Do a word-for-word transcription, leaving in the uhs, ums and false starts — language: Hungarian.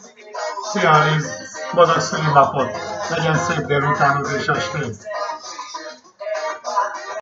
Szia Liz! Boldog szülinapot! Legyen szép délutánod és estét!